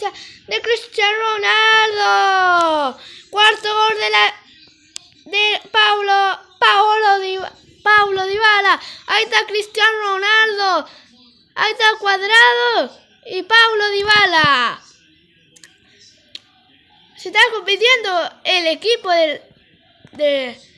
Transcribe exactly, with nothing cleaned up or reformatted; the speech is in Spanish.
asistencia de Cristiano Ronaldo. Cuarto gol de la de Paulo Paulo Di, Paulo Dybala. Ahí está Cristiano Ronaldo. Ahí está Cuadrado y Paulo Dybala. Se está compitiendo el equipo del, de